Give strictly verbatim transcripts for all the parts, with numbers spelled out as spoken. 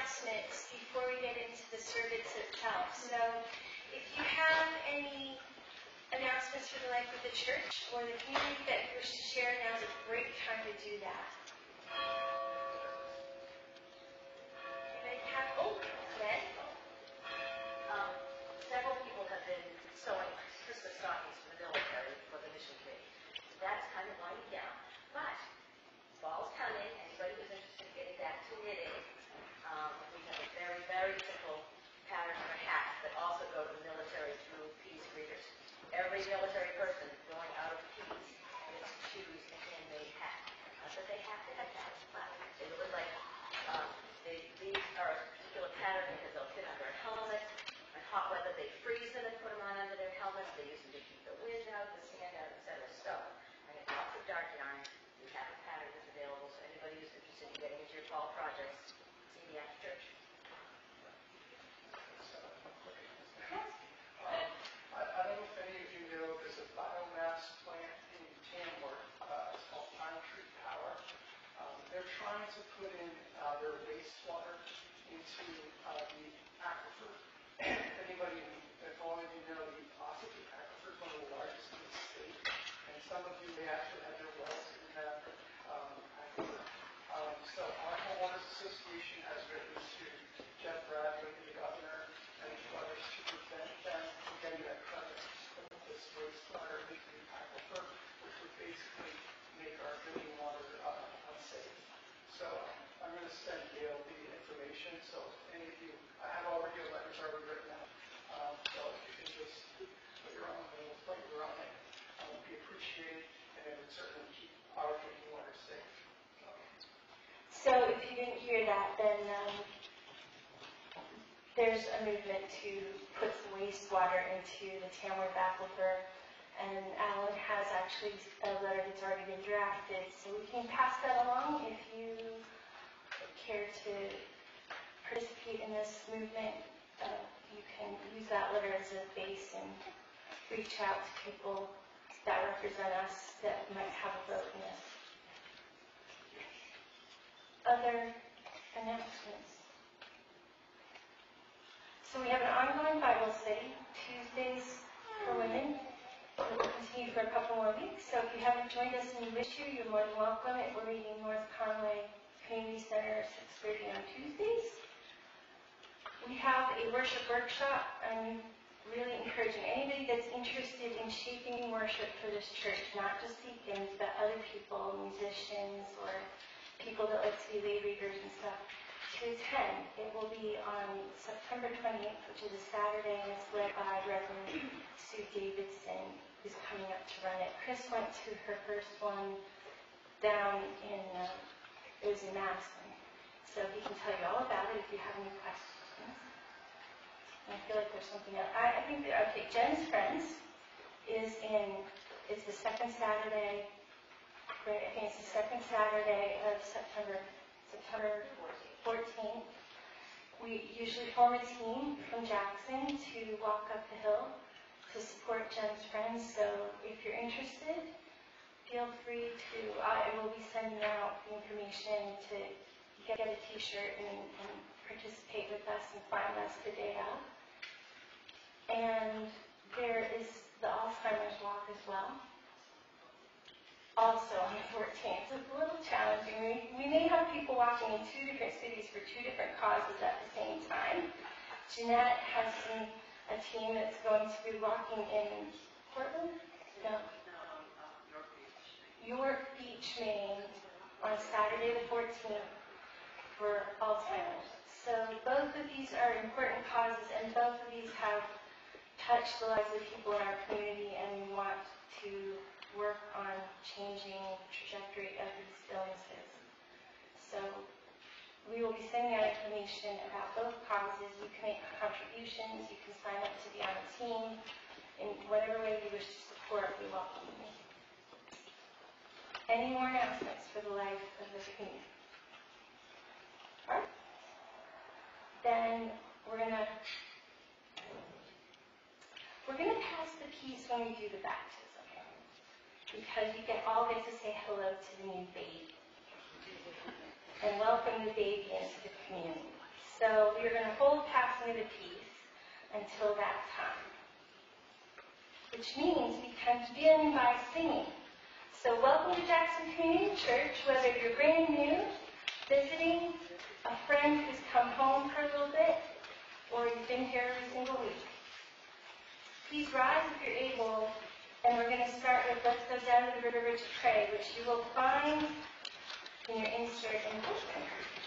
announcements before we get into the service itself. So if you have any announcements for the life of the church or the community that you wish to share, now is a great time to do that. Anybody have, oh, Ned? Um, several people have been sewing Christmas stockings for the military for the mission tree. That's kind of winding down. But fall's coming. Anybody who's interested in getting back to knitting, um, we have a very, very simple pattern for hats that also go to the military through peace readers. Every military person going out of peace gets to choose a handmade hat. Not that they have to have hats, but they look like um, they, these are a particular pattern because they'll fit under a helmet. In hot weather, they freeze them and put them on under their helmets. They use them to keep the wind out, the sand out, et cetera. So, I have lots of dark yarn. We have a pattern that's available, so anybody who's interested in getting into your fall projects, see me after church. Um, I, I don't know if any of you know, there's a biomass plant in Tamworth. Uh, it's called Pine Tree Power. Um, they're trying to put in uh, their wastewater into uh, the aquifer. Anybody, if all of you know, the Ossipee Aquifer is one of the largest in the state, and some of you may actually have your wells in that um, aquifer. Um, so our homeowners association has written to Jeff Bradley, the governor, and a few others to prevent them from getting that credit to put this wastewater into the aquifer, which would basically make our drinking water uh, unsafe. So um, I'm going to send Gail the information. So any of you, I have already your letters already written out. Um, so if you can just put your own little flavor on it, it would be appreciated, and it would certainly keep our drinking water safe. So, So if you didn't hear that, then um, there's a movement to put some wastewater into the Tamworth Aquifer, and Alan has actually a letter that's already been drafted, so we can pass that along if you care to participate in this movement. Uh, you can use that letter as a base and reach out to people that represent us that might have a vote in this. Other announcements. So we have an ongoing Bible study, Tuesdays for women. It will continue for a couple more weeks. So if you haven't joined us and you wish to, you're more than welcome. We're meeting North Conway Community Center, six thirty on Tuesdays. We have a worship workshop. I'm really encouraging anybody that's interested in shaping worship for this church, not just deacons, but other people, musicians, or people that like to be lay readers and stuff, to attend. It will be on September twenty-eighth, which is a Saturday, and it's led by Reverend Sue Davidson, who's coming up to run it. Chris went to her first one down in, uh, it was in Madison, so he can tell you all about it if you have any questions. And I feel like there's something else. I, I think that, okay, Jen's Friends is in, is the second Saturday, I think it's the second Saturday of September, September fourteenth. We usually form a team from Jackson to walk up the hill to support Jen's Friends. So if you're interested, feel free to, I will be sending out the information to get a t-shirt and, and participate with us and find us the day out. And there is the Alzheimer's Walk as well. Also on the fourteenth. It's a little challenging. We, we may have people walking in two different cities for two different causes at the same time. Jeanette has some, a team that's going to be walking in Portland? No. York Beach, Maine on Saturday the fourteenth for Alzheimer's. So both of these are important causes, and both of these have touched the lives of people in our community, and we want to work on changing the trajectory of these illnesses. So we will be sending out information about both causes. You can make contributions, you can sign up to be on the team. In whatever way you wish to support, we welcome you. Any more announcements for the life of the community? All right. Then we're gonna we're gonna pass the keys when we do the baptism, because you can all get to say hello to the new baby and welcome the baby into the community. So we are going to hold passing of the peace until that time, which means we can begin by singing. So welcome to Jackson Community Church, whether you're brand new, visiting, a friend who's come home for a little bit, or you've been here every single week. Please rise if you're able, and we're going to start with Let's Go Down to the River to Pray, which you will find in your insert in bulletin.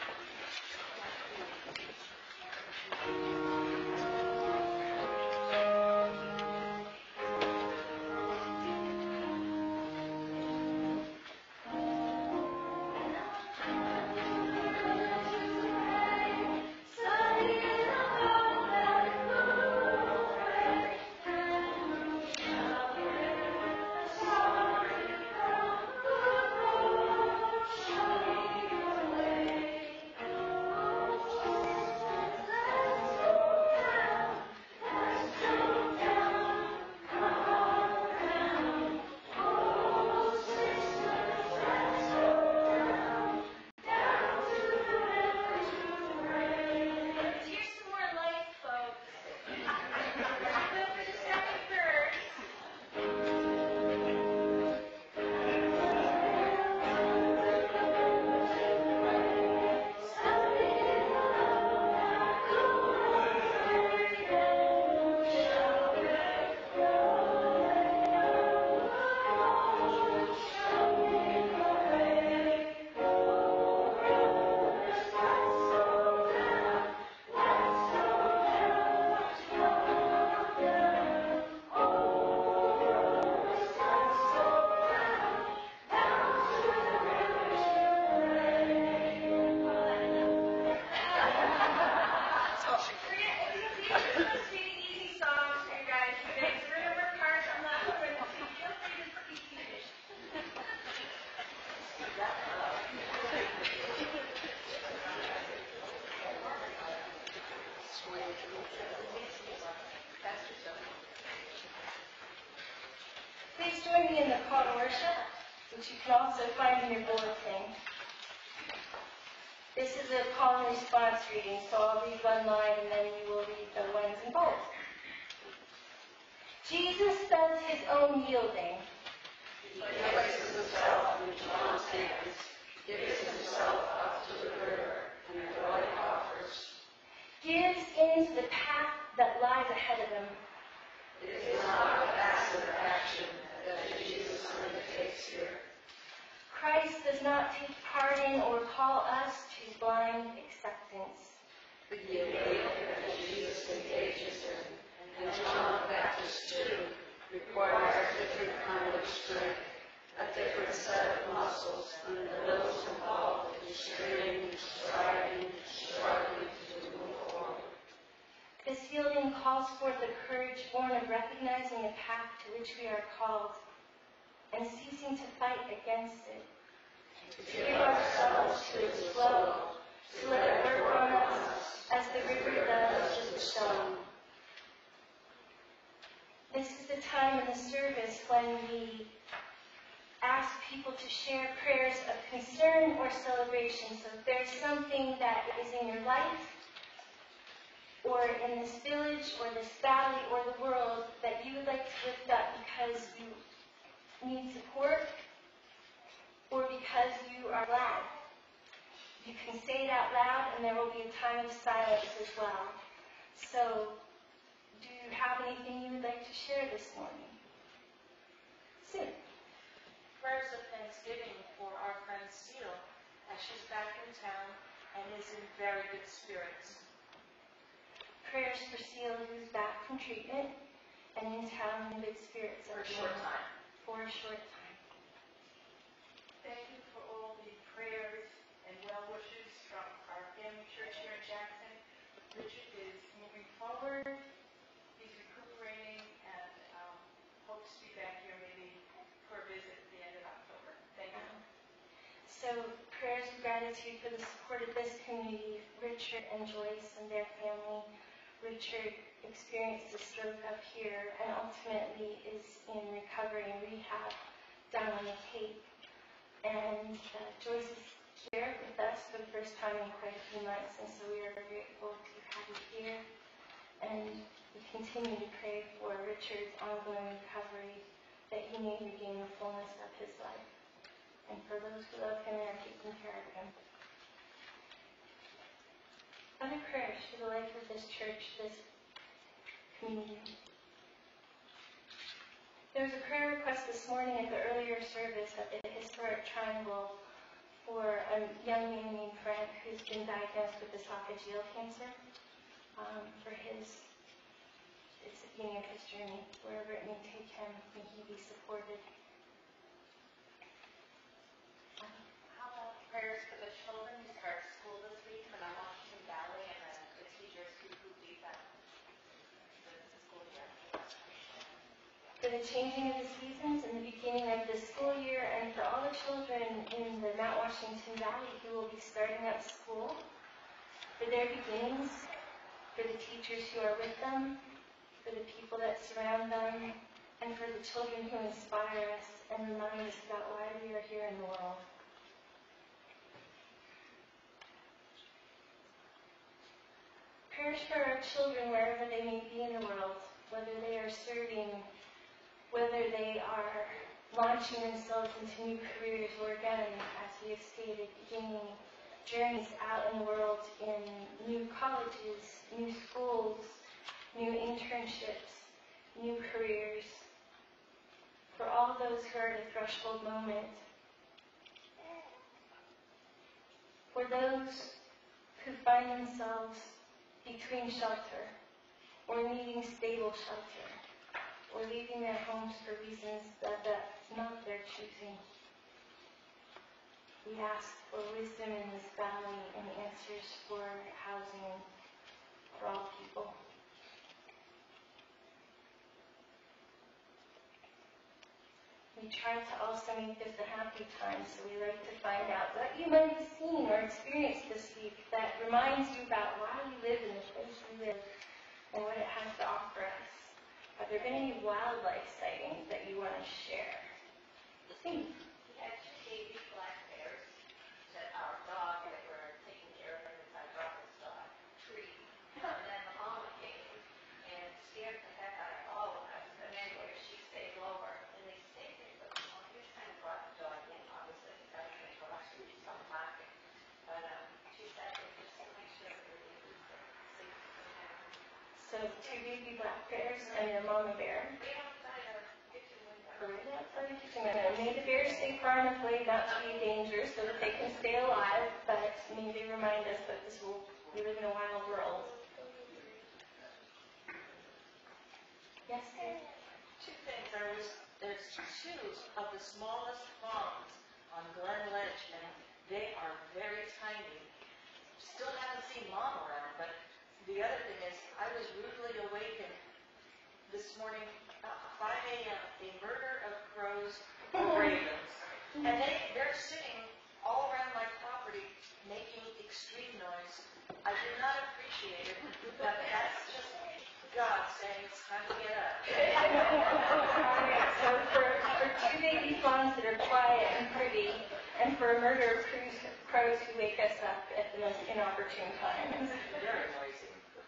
Please join me in the call to worship, which you can also find in your bulletin. This is a call and response reading, so I'll read one line and then you will read the ones in bold. Jesus spends his own yielding. He places himself in John's hands, gives himself up to the river, and the blood offers. Gives into the path that lies ahead of him. It is not a passive action that Jesus undertakes here. Christ does not take part in or call us to blind acceptance. The yielding that Jesus engages in, and John the Baptist too, requires a different kind of strength, a different set of muscles than those involved in straining, striving, struggling to move forward. This yielding calls forth the courage born of recognizing the path to which we are called and ceasing to fight against it. To give ourselves to its flow, to let it work on us as the river does to the stone. This is the time in the service when we ask people to share prayers of concern or celebration. So if there's something that is in your life, or in this village, or this valley, or the world that you would like to lift up because you need support, or because you are glad, you can say it out loud, and there will be a time of silence as well. So, do you have anything you would like to share this morning? Sue. Prayers of thanksgiving for our friend Seal, as she's back in town and is in very good spirits. Prayers for Seal, who's back from treatment and in town in good spirits. For a short time. For a short time. Thank you for all the prayers and well wishes from our family church here in Jackson. Richard is moving forward. He's recuperating and um, hopes to be back here maybe for a visit at the end of October. Thank you. So prayers of gratitude for the support of this community, Richard and Joyce and their family. Richard experienced a stroke up here and ultimately is in recovery and rehab down on the Cape. And uh, Joyce is here with us for the first time in quite a few months, and so we are grateful And we continue to pray for Richard's ongoing recovery, that he may regain the fullness of his life. And for those who love him and are taking care of him. Other prayers for the life of this church, this community. There was a prayer request this morning at the earlier service at the Historic Triangle for a young man named Frank who's been diagnosed with esophageal cancer. Um, for his, it's the beginning of his journey, wherever it may take him, may he be supported. How about prayers for the children who start school this week for the Washington Valley and the, the teachers who, who leave that the, the school year? For the changing of the seasons and the beginning of the school year, and for all the children in the Mount Washington Valley who will be starting up school, for their beginnings, for the teachers who are with them, for the people that surround them, and for the children who inspire us and remind us about why we are here in the world. Prayers for our children wherever they may be in the world, whether they are serving, whether they are launching themselves into new careers, or again, as we have stated, beginning journeys out in the world in new colleges, new schools, new internships, new careers. For all those who are at a threshold moment. For those who find themselves between shelter, or needing stable shelter, or leaving their homes for reasons that that's not their choosing. We ask for wisdom in this valley and answers for housing for all people. We try to also make this a happy time, so we like to find out what you might have seen or experienced this week that reminds you about why we live in the place we live and what it has to offer us. Have there been any wildlife sightings that you want to share? Please. We had two baby black bears that our dog that we're taking care of is our daughter's dog, Tree. And then the mama came and scared the heck out of all of us. And anyway, she stayed lower. And they stayed there. But the mom just kind of brought the dog in, obviously, because I think the last week some barking. But um, she sat there just to make sure that we were safe and happy. So two baby black bears and your mama bear. Right outside our kitchen window. Right outside the kitchen window. May the bears stay far enough away not to be dangerous so that they can stay alive, but may they remind us that this will, we live in a wild world. Yes, Gail? Two things. There was, there's two of the smallest fawns on Glen Ledge, and they are very tiny. Still haven't seen Mom around, but the other thing is, I was rudely awakened this morning, about five a.m., a murder of crows and ravens. And they, they're sitting all around my property making extreme noise. I did not appreciate it, but that's just God saying it's time to get up. So for, for two baby fawns that are quiet and pretty, and for a murder of crows, crows who wake us up at the most inopportune times. Very noisy.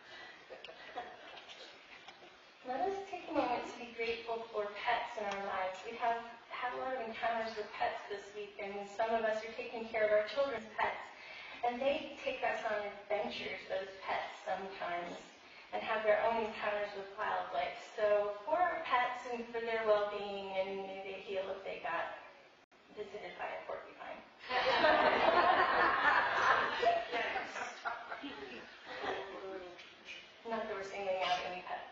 Let us take a moment to be grateful for pets in our lives. We have had a lot of encounters with pets this week, and some of us are taking care of our children's pets. And they take us on adventures, those pets, sometimes, and have their own encounters with wildlife. So for our pets and for their well-being, and may they heal if they got visited by a porcupine. Not that we're singling out any pets.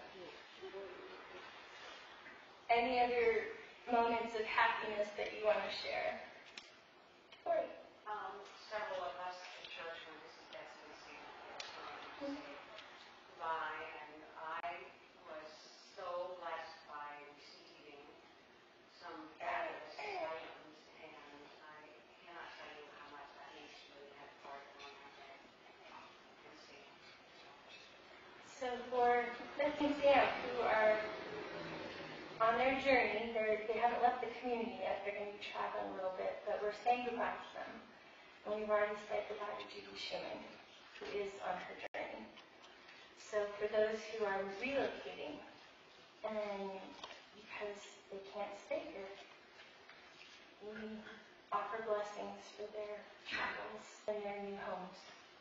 Any other moments of happiness that you want to share? Lori. Um, several of us at the church when this is J C C um, by, and I was so blessed by receiving some fabulous items, and I cannot tell you how much that means to me to have part of one of that and see. So for Cliff and Sam, who are on their journey, they're, they haven't left the community yet, they're going to be traveling a little bit, but we're saying goodbye to them. And we've already said goodbye to Judy Schumann, who is on her journey. So for those who are relocating, and then because they can't stay here, we offer blessings for their travels and their new homes.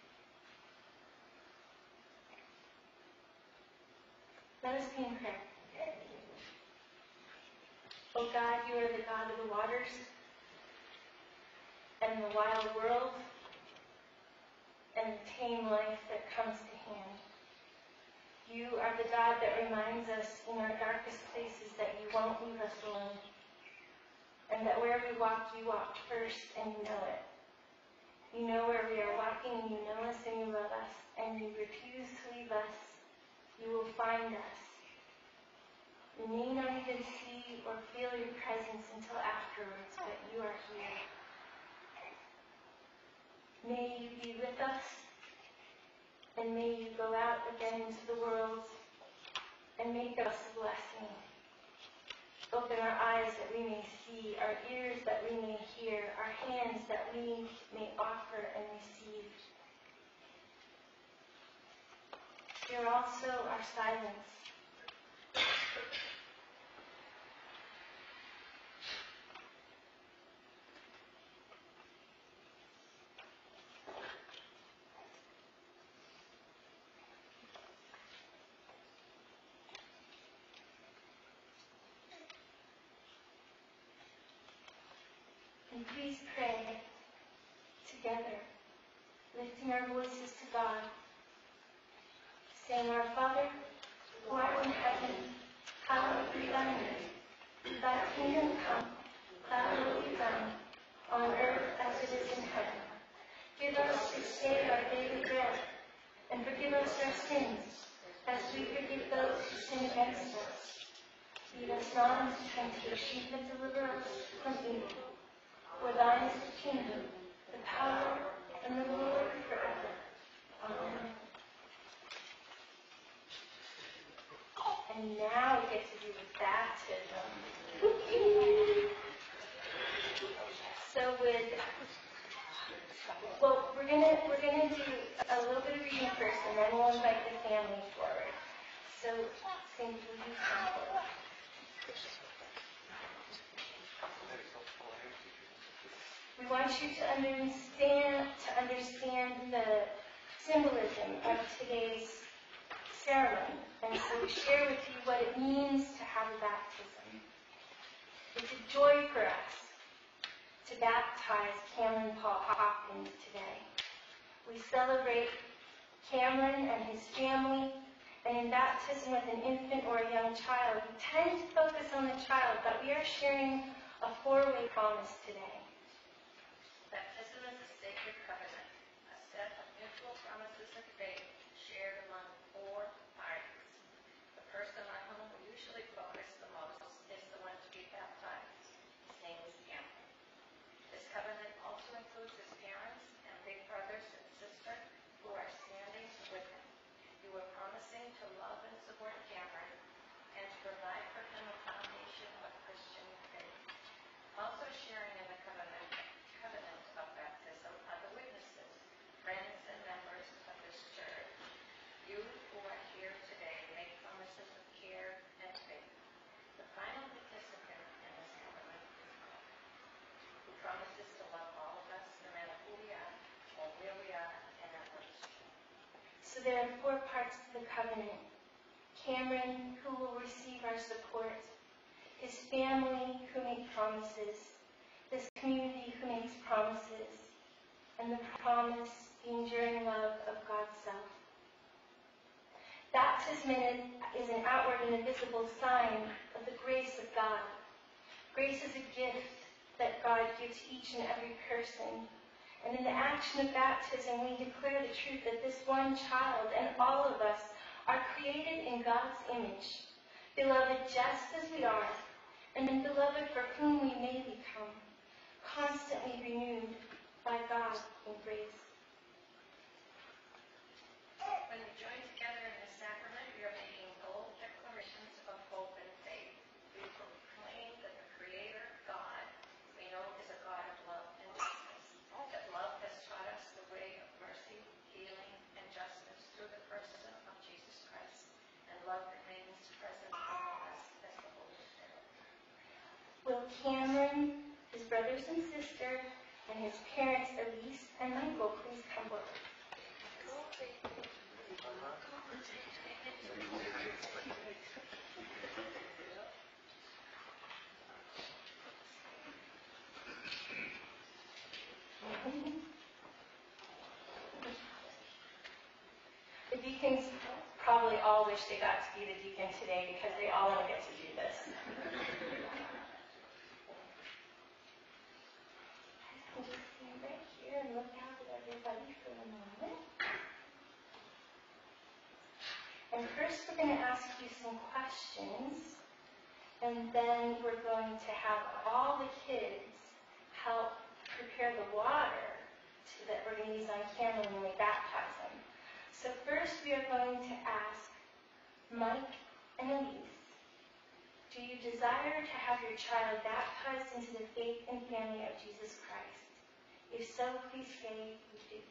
Let us be in prayer. Oh God, you are the God of the waters and the wild world and the tame life that comes to hand. You are the God that reminds us in our darkest places that you won't leave us alone, and that where we walk, you walk first, and you know it. You know where we are walking, and you know us, and you love us, and you refuse to leave us. You will find us. We may not even see or feel your presence until afterwards, but you are here. May you be with us, and may you go out again into the world and make us a blessing. Open our eyes that we may see, our ears that we may hear, our hands that we may offer and receive. Hear also our silence. And please pray together, lifting our voices to God, saying, Our Father, who art in heaven, hallowed be thy name. Thy kingdom come, thy will be done, on earth as it is in heaven. Give us this day our daily bread, and forgive us our sins, as we forgive those who sin against us. Lead us not into temptation, but deliver us from evil. For thine is the kingdom, the power, and the glory forever. Amen. And now we get to do the baptism. So with, well, we're gonna we're gonna do a little bit of reading first, and then we'll invite the family forward. So, Saint, will you come forward? We want you to understand to understand the symbolism of today's ceremony, and so we share with you what it means to have a baptism. It's a joy for us to baptize Cameron Paul Hopkins today. We celebrate Cameron and his family, and in baptism with an infant or a young child, we tend to focus on the child, but we are sharing a four-way promise today. Baptism is a sacred covenant, a set of mutual promises of faith shared among four parties. The person on whom we usually focus the most is the one to be baptized. His name is Gail. This covenant also includes his parents and big brothers and sister who are standing with him. You are promising to love and support Cameron and to provide for him a foundation of Christian faith. Also sharing in the covenant covenant of baptism are the witnesses, friends and members of this church. You who are here today make promises of care and faith. The final participant in this covenant is God, who promises to love all of us no matter who we are or where we are in our ministry. So there are four parts to the covenant. Cameron, who will receive our support, his family, who make promises, this community who makes promises, and the promise, the enduring love of God's self. Baptism is an outward and a visible sign of the grace of God. Grace is a gift that God gives each and every person. And in the action of baptism, we declare the truth that this one child and all of us are created in God's image, beloved just as we are, and beloved for whom we may become, constantly renewed by God in grace. When we join together in this sacrament, we are making bold declarations of hope and faith. We proclaim that the Creator, God, we know is a God of love and justice, that love has taught us the way of mercy, healing, and justice through the person of Jesus brothers and sister, and his parents, Elise and Michael, please come forward. The deacons probably all wish they got to be the deacon today because they all want to get to do this. I'll just stand right here and look out at everybody for a moment. And first we're going to ask you some questions, and then we're going to have all the kids help prepare the water to, that we're going to use on camera when we baptize them. So first we are going to ask Mike and Elise, do you desire to have your child baptized into the faith and family of Jesus Christ? If so, please say you do.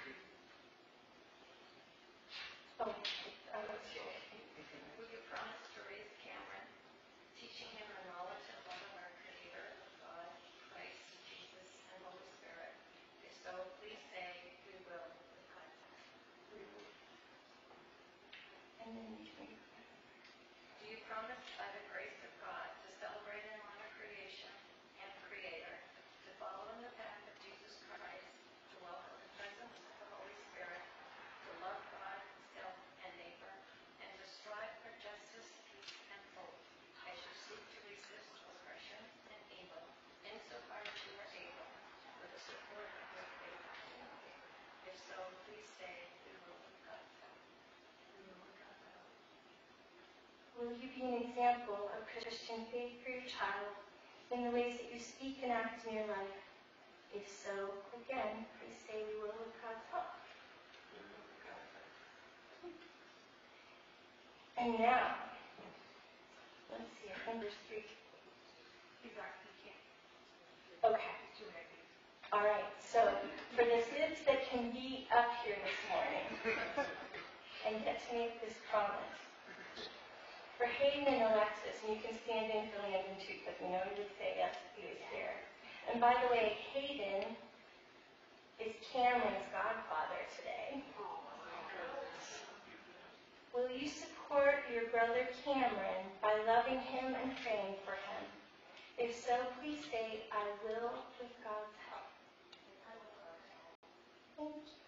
Oh, I was sure. Will you promise to raise Cameron, teaching him the knowledge and love of our Creator, of God, Christ, Jesus, and Holy Spirit? If so, please say we will with God's help. And then you can. Do you promise by the grace of God to celebrate and honor creation and the Creator, to follow in the path of Jesus Christ, to welcome the presence of the Holy Spirit, to love God, self, and neighbor, and to strive for justice, peace, and hope, as you seek to resist oppression and evil, insofar as you are able, with the support of your faith community? If so, please say we will with God's help. We will with God's help. Will you be an example of Christian faith for your child in the ways that you speak and act in your life? If so, again, please say we will with God's help. And now, let's see, I think there's three. Okay. All right, so for the kids that can be up here this morning and get to make this promise, for Hayden and Alexis, and you can stand in for Landon too, because we know he would say yes if he was here. And by the way, Hayden is Cameron's godfather today. Will you support your brother Cameron by loving him and praying for him? If so, please say, I will with God's help. Thank you.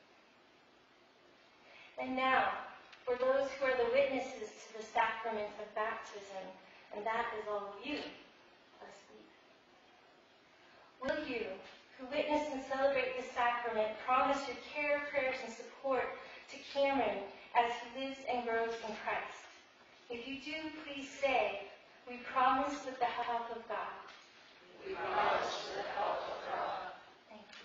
And now, for those who are the witnesses to the sacrament of baptism, and that is all of you, asleep. Will you, who witness and celebrate this sacrament, promise your care, prayers, and support to Cameron as he lives and grows in Christ? If you do, please say, we promise with the help of God. We promise with the help of God. Thank you.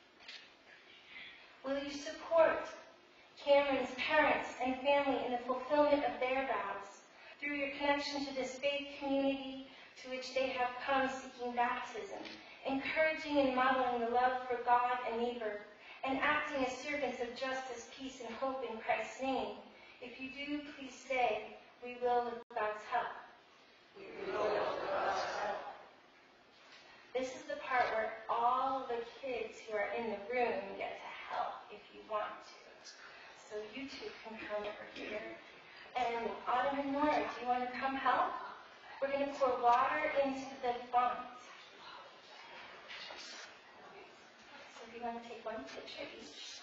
Will you support Cameron's parents and family in the fulfillment of their vows through your connection to this faith community to which they have come seeking baptism, encouraging and modeling the love for God and neighbor, and acting as servants of justice, peace, and hope in Christ's name? If you do, please say, we will with God's help. We will with God's help. This is the part where all the kids who are in the room get to help if you want to. So you two can come over here. And Autumn and Nora, do you want to come help? We're going to pour water into the font. So if you want to take one picture each.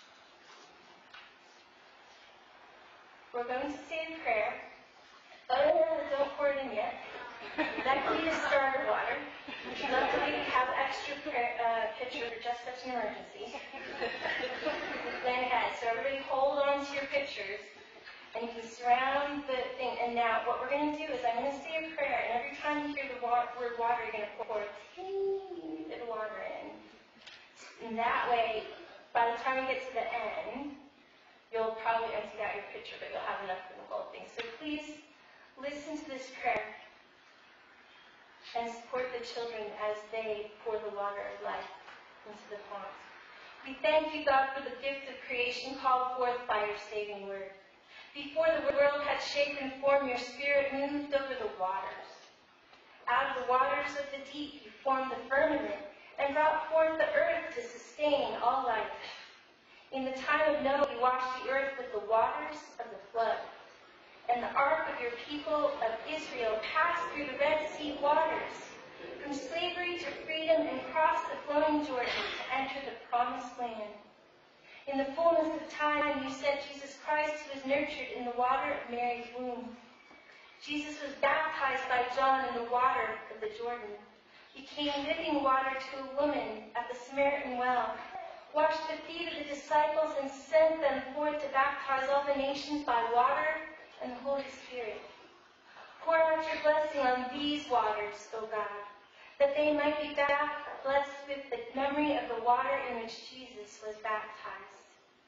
We're going to say a prayer. Oh, don't pour it in yet. Luckily, is starter water. Luckily, we have extra prayer, uh, pitcher for just such an emergency. Plan ahead. So everybody hold on to your pitchers, and you can surround the thing. And now, what we're going to do is I'm going to say a prayer, and every time you hear the wa- word water, you're going to pour a teeny bit of water in. And that way, by the time you get to the end, you'll probably empty out your pitcher, but you'll have enough for the whole thing. So please listen to this prayer and support the children as they pour the water of life into the font. We thank you, God, for the gift of creation called forth by your saving word. Before the world had shape and form, your spirit moved over the waters. Out of the waters of the deep, you formed the firmament and brought forth the earth to sustain all life. In the time of Noah, you washed the earth with the waters of the flood. And the ark of your people of Israel passed through the Red Sea waters, from slavery to freedom, and crossed the flowing Jordan to enter the promised land. In the fullness of time, you sent Jesus Christ, who was nurtured in the water of Mary's womb. Jesus was baptized by John in the water of the Jordan. He came living water to a woman at the Samaritan well, washed the feet of the disciples, and sent them forth to baptize all the nations by water and the Holy Spirit. Pour out your blessing on these waters, O God, that they might be blessed with the memory of the water in which Jesus was baptized.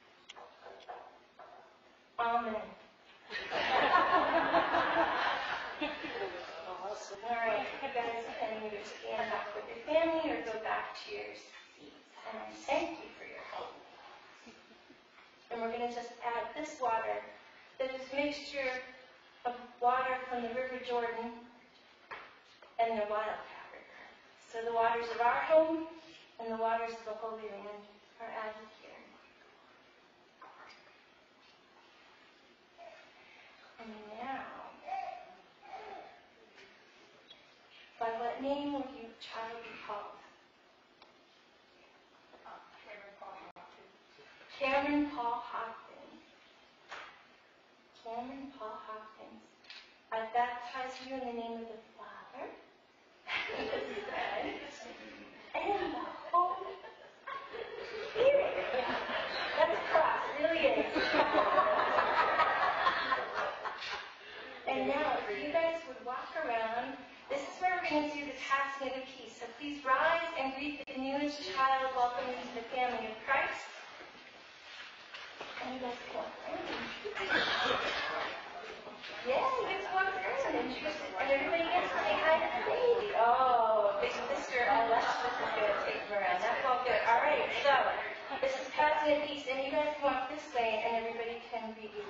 Amen. All right, you guys can either stand back with your family or go back to your seats. And I thank you for your help. And we're going to just add this water. That is a mixture of water from the River Jordan and the Wildcat River. So the waters of our home and the waters of the Holy Land are added here. And now, by what name will your child be called? Cameron Paul Hopkins. Cameron Paul Hopkins. I baptize you in the name of the Father, and the Son, and the Holy Spirit. That's a cross, it really is. And now, if you guys would walk around, this is where we're going to do the passing of the peace. So please rise and greet the newest child. Welcome into the family of Christ. And you guys can walk around. Yeah, you guys walk around and introduce it. And everybody gets to say hi to the baby. Oh, big sister Alexis is going to take them around. That's all good. All right, so this is passing of peace. And you guys can walk this way and everybody can greet you.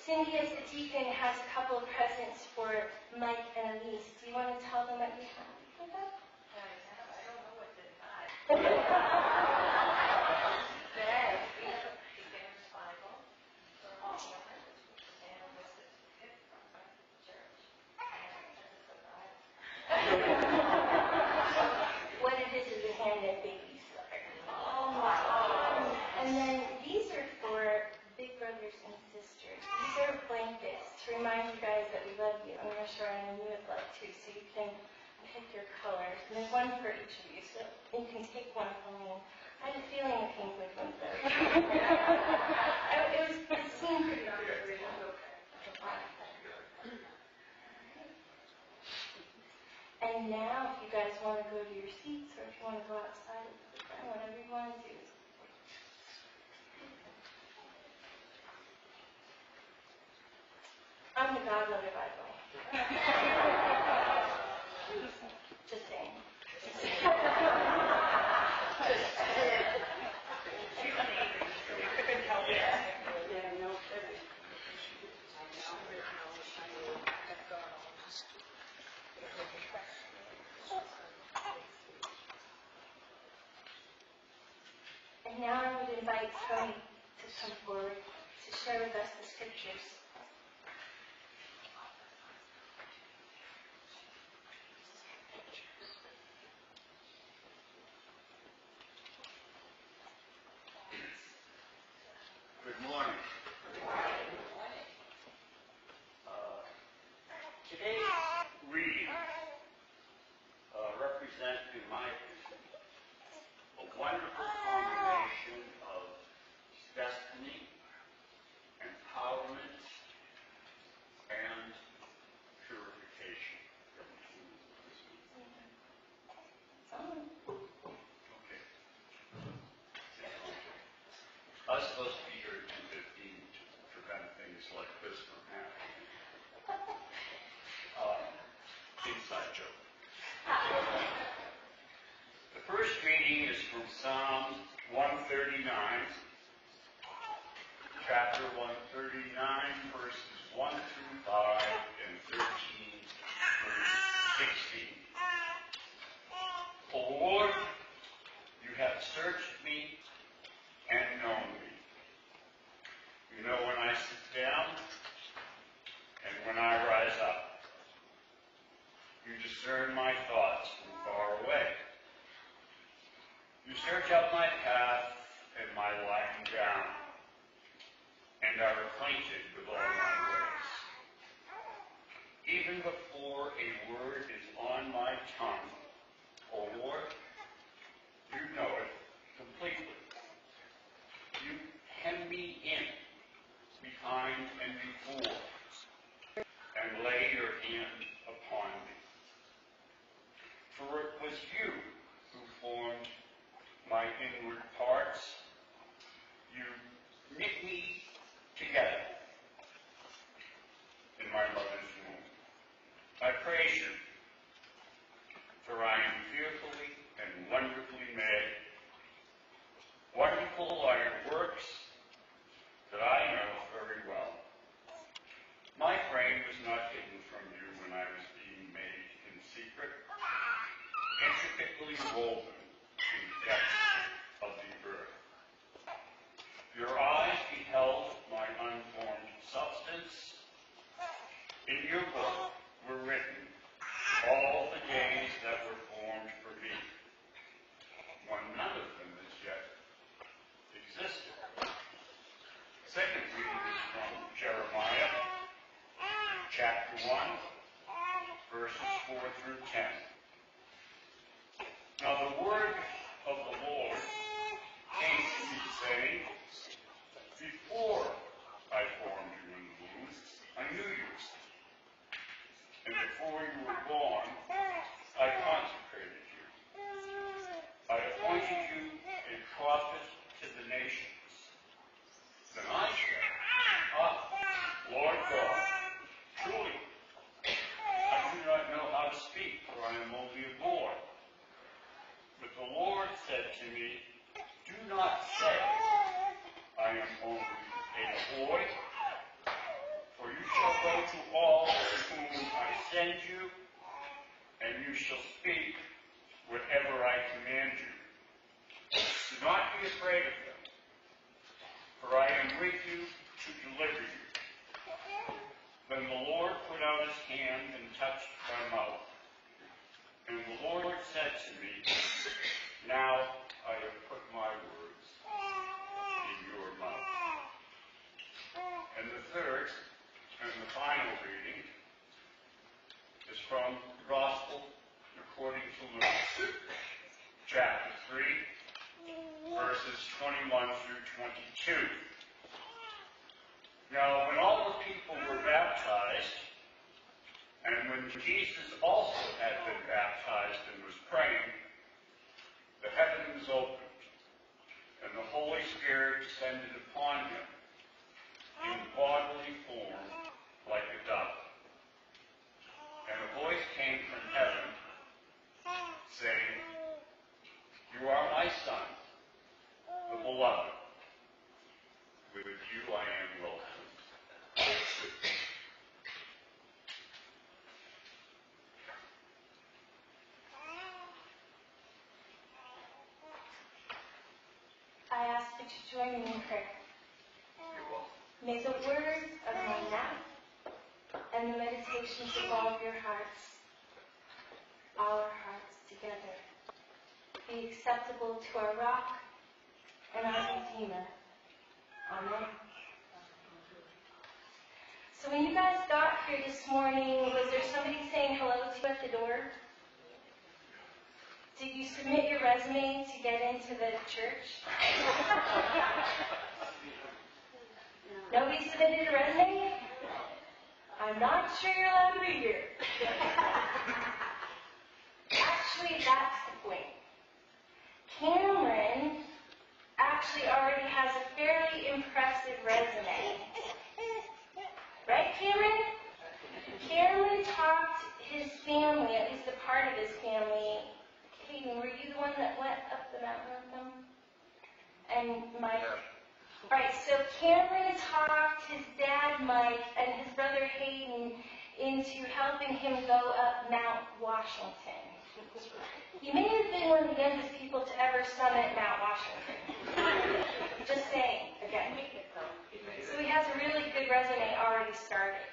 Cindy, as the deacon, has a couple of presents for Mike and Elise. Do you want to tell them what you have for them? I have, I don't know what's inside. Bag, we have a beginner's Bible for all of us, and a certificate from our church, and a surprise. What it is is a hand-knit baby sweater. Oh, wow. And then these are for big brothers and sisters. These are blankets to remind you guys that we love you. I'm not sure I know you would love to, so you can pick your colors. And there's one for each of you, so you can take one home. I had a feeling the pink would win though. It was, it seemed pretty good. And now, if you guys want to go to your seats, or if you want to go outside, whatever you want to do. I'm the godmother, by the way. Just saying. Just saying. Couldn't help it. Yeah, no kidding. And now I would invite Tony to come forward to share with us the scriptures. Good morning. Uh, Today's reading uh, represents, in my opinion, a wonderful combination of destiny, empowerment, and purification. Okay. I was supposed to be here at two fifteen to prevent things like this from happening. Uh, inside joke. The first reading is from Psalm one thirty-nine, chapter one thirty-nine, verses one through five, and thirteen through sixteen. O Lord, you have searched me and known me. You know when I sit down and when I rise up. You discern my thoughts from far away. You search out my path and my lying down, and are acquainted with all my ways. Even before a word is on my tongue, O Lord, you know it completely. You hem me in, behind and before, and lay your hand upon me. For it was you who formed my inward parts. You knit me together in my mother's womb. I praise you, for I am fearfully and wonderfully made. Wonderful are your works that I know very well. My frame was not hidden from you when I was being made in secret, intricately woven in the depths of the earth. Your eyes beheld my unformed substance. In your book were written all the days that were formed for me, when none of them as yet existed. Second reading is from Jeremiah, chapter one, verses four through ten. Now the word of the Lord came to me, saying, before I formed you in the womb, I knew you. And before you were born, I consecrated you. I appointed you a prophet to the nations. Then I said, ah, Lord God, truly, I do not know how to speak, for I am only a boy. But the Lord said to me, do not say, I am only a boy, send you, and you shall speak whatever I command you. Do not be afraid of them, for I am with you to deliver you. Then the Lord put out his hand and touched my mouth. And the Lord said to me, now I have put my words in your mouth. And the third and the final reading is from the Gospel according to Luke, chapter three, verses twenty-one through twenty-two. Now, when all the people were baptized, and when Jesus also had been baptized and was praying, the heavens opened, and the Holy Spirit descended upon him in bodily form like a dove. And a voice came from heaven, saying, you are my Son, the beloved. With you I am well pleased. I ask you to join me in prayer. May the words of my mouth and the meditations of all of your hearts, our hearts together, be acceptable to our rock and our Redeemer. Amen. So when you guys got here this morning, was there somebody saying hello to you at the door? Did you submit your resume to get into the church? Nobody submitted a resume? I'm not sure you're allowed to be here. Actually, that's the point. Cameron actually already has a fairly impressive resume. Right, Cameron? Cameron talked his family, at least a part of his family. Hayden, were you the one that went up the mountain with them? And Mike? Yeah. Right, so Cameron talked his dad, Mike, and his brother Hayden into helping him go up Mount Washington. He may have been one of the youngest people to ever summit Mount Washington. Just saying, again. So he has a really good resume already started.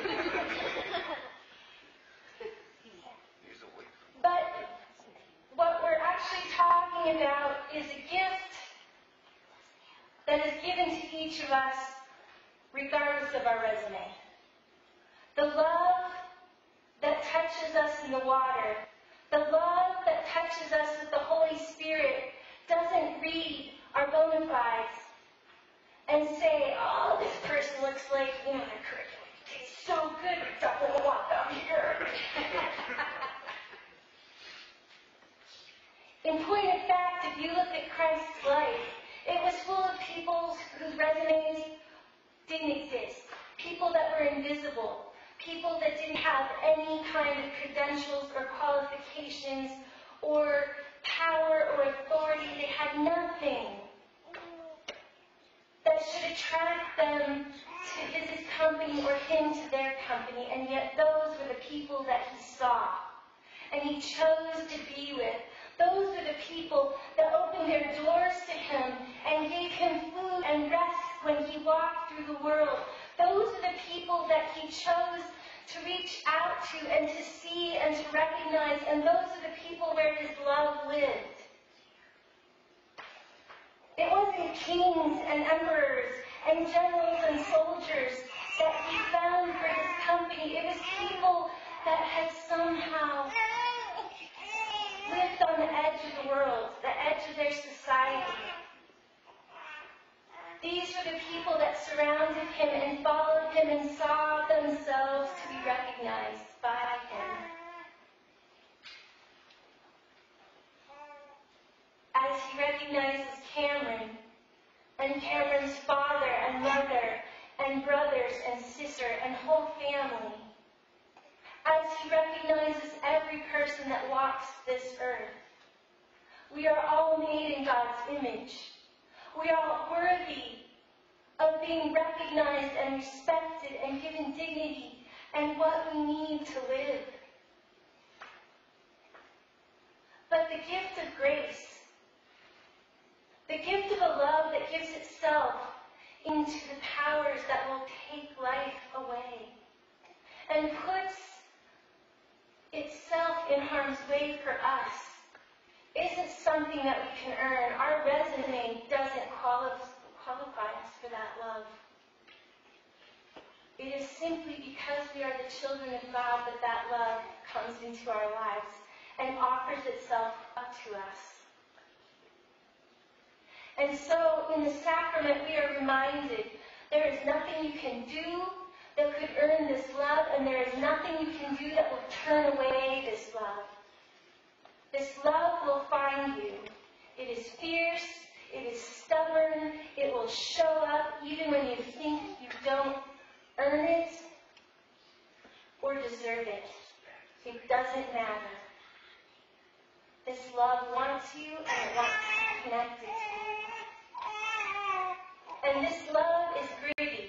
But what we're actually talking about is a gift that is given to each of us regardless of our resume. The love that touches us in the water, the love that touches us with the Holy Spirit doesn't read our bona fides and say, oh, this person looks like, you know, their curriculum tastes so good, I definitely want them here. In point of fact, if you look at Christ's life, it was full of people whose resumes didn't exist, people that were invisible, people that didn't have any kind of credentials or qualifications or power or authority. They had nothing that should attract them to his company or him to their company, and yet those were the people that he saw and he chose to be with. Those were the people that opened their doors to him and gave him food and rest when he walked through the world. Those are the people that he chose to reach out to and to see and to recognize, and those are the people where his love lived. It wasn't kings and emperors and generals and soldiers that he found for his company. It was people that had somehow lived on the edge of the world, the edge of their society. These were the people that surrounded him and followed him and saw themselves to be recognized by him. As he recognizes Cameron and Cameron's father and mother and brothers and sister and whole family, as he recognizes every person that walks this earth. We are all made in God's image. We are all worthy of being recognized and respected and given dignity and what we need to live. But the gift of grace, the gift of a love that gives itself into the powers that will take life away and puts itself in harm's way for us, isn't something that we can earn. Our resume doesn't quali- qualify us for that love. It is simply because we are the children of God that that love comes into our lives and offers itself up to us. And so in the sacrament we are reminded there is nothing you can do that could earn this love, and there is nothing you can do that will turn away this love. This love will find you. It is fierce, it is stubborn, it will show up even when you think you don't earn it or deserve it. It doesn't matter. This love wants you and it wants to be connected to you. And this love is gritty.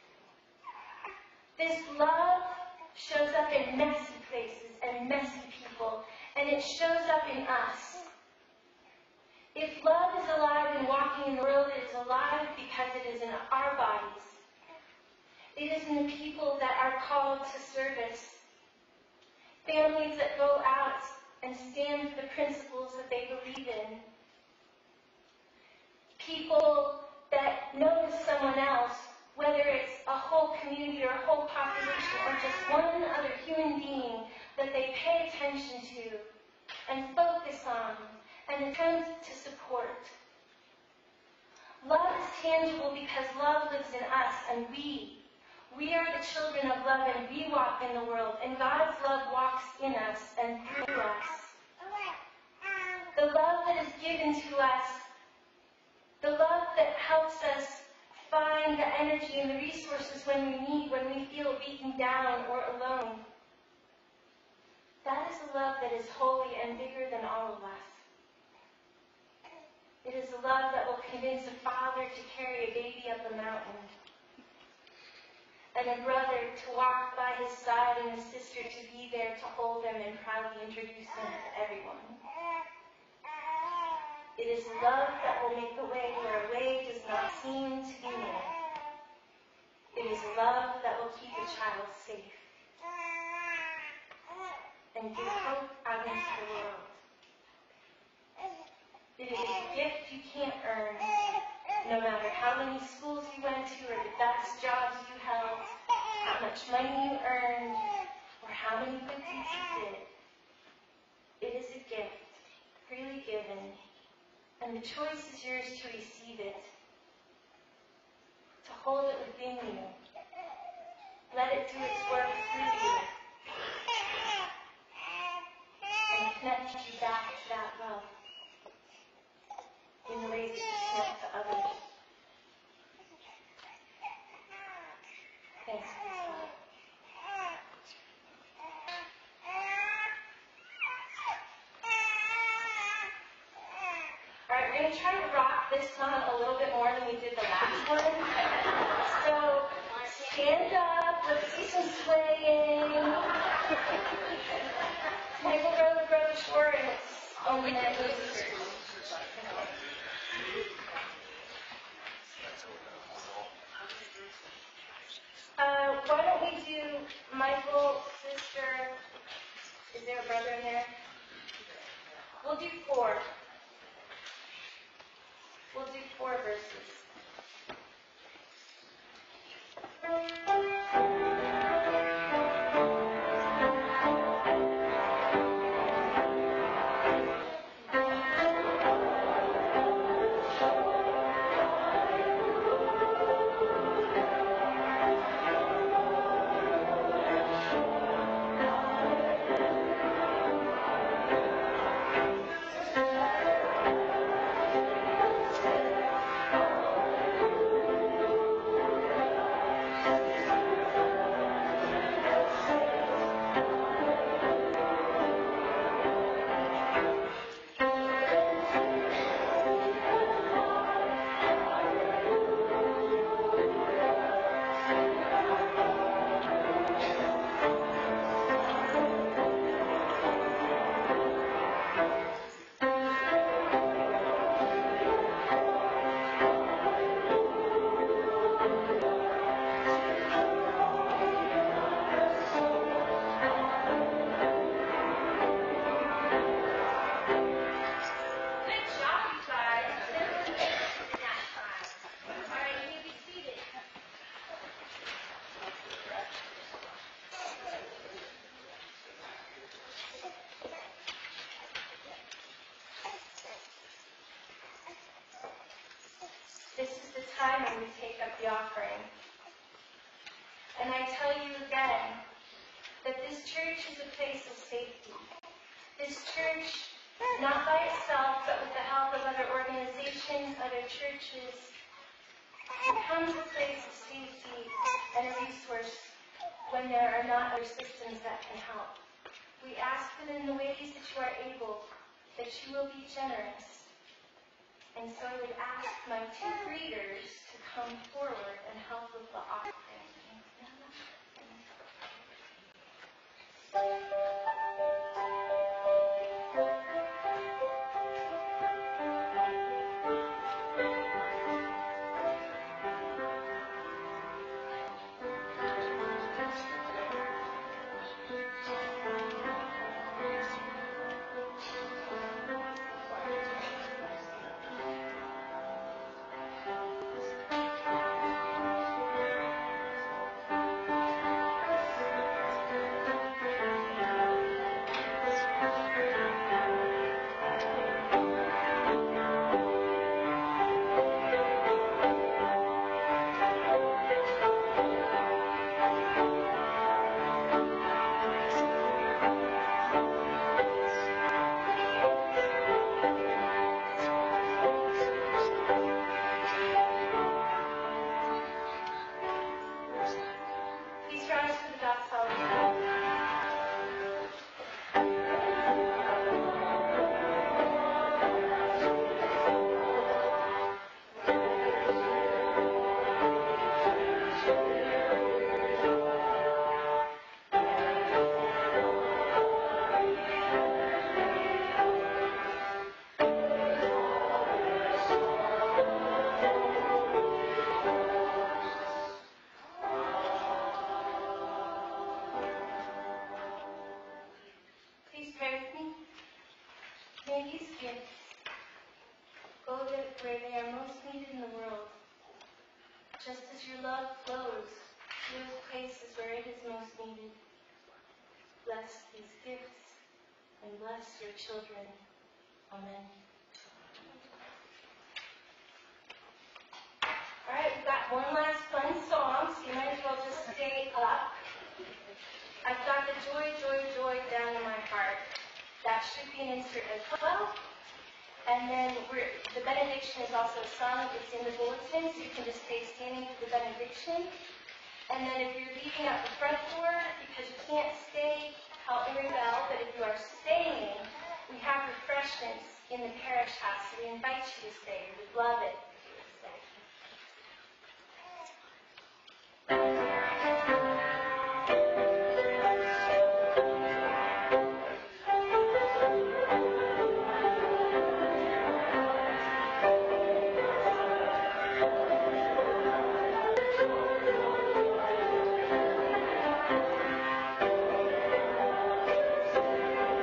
This love shows up in messy places and messy people, and it shows up in us. If love is alive and walking in the world, it is alive because it is in our bodies. It is in the people that are called to service. Families that go out and stand for the principles that they believe in. People that notice someone else, whether it's a whole community or a whole population or just one other human being that they pay attention to and focus on and attempt to support. Love is tangible because love lives in us, and we, we are the children of love, and we walk in the world, and God's love walks in us and through us. The love that is given to us, the love that helps us find the energy and the resources when we need, when we feel beaten down or alone. That is a love that is holy and bigger than all of us. It is a love that will convince a father to carry a baby up a mountain, and a brother to walk by his side, and a sister to be there to hold him and proudly introduce him to everyone. It is love that will make a way where a way does not seem to be made. It is love that will keep a child safe and give hope out into the world. It is a gift you can't earn, no matter how many schools you went to or the best jobs you held, how much money you earned, or how many good deeds you did. It is a gift, freely given, and the choice is yours to receive it, to hold it within you. Let it do its work through you, and connect you back to that love in the ways that you connect to others. Thanks, Christopher. Alright, we're going to try to rock this song a little bit more than we did the last one. So, stand up, let's see some swaying. Michael Brother Brother Short, and it's only that music. Uh, why don't we do Michael, sister, is there a brother in there? We'll do four. We'll do four verses. this is the time when we take up the offering. And I tell you again that this church is a place of safety. This church, not by itself, but with the help of other organizations, other churches, becomes a place of safety and a resource when there are not other systems that can help. We ask that in the ways that you are able, that you will be generous. And so I would ask my two greeters to come forward and help with the offering. Where they are most needed in the world, just as your love flows to those places where it is most needed. Bless these gifts and bless your children. Amen. All right, we've got one last fun song, so you might as well just stay up. I've got the joy, joy, joy down in my heart. That should be an insert as well. And then we're, the benediction is also a song that's in the bulletin, so you can just stay standing for the benediction. And then if you're leaving out the front door, because you can't stay, help me rebel, but if you are staying, we have refreshments in the parish house, so we invite you to stay. We'd love it.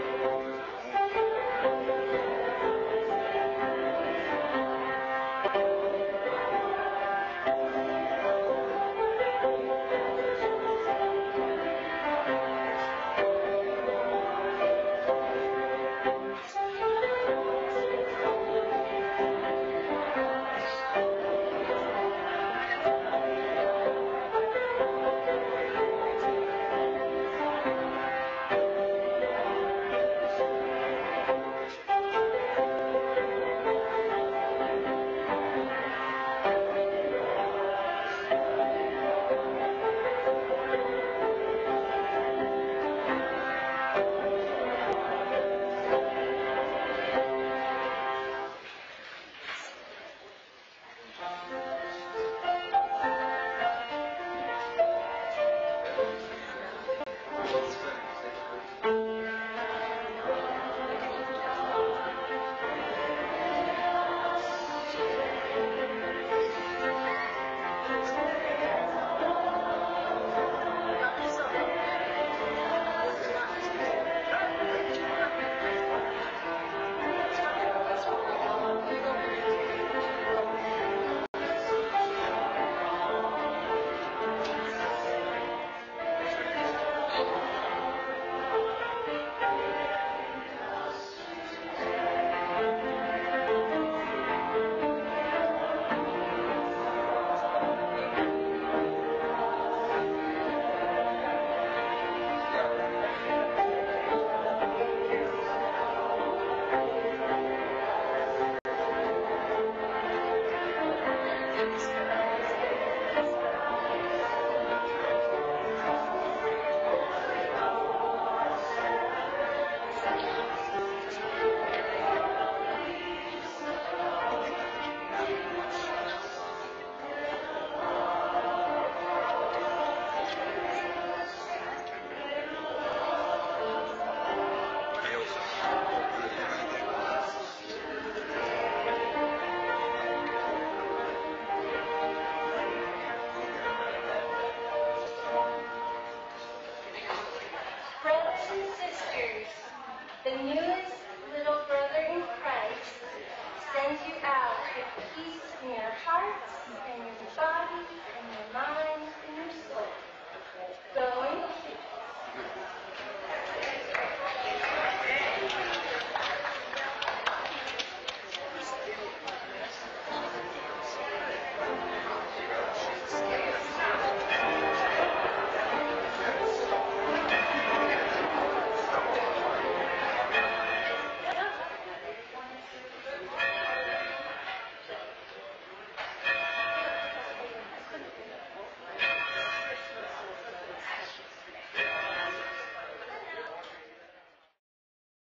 Thank you. The newest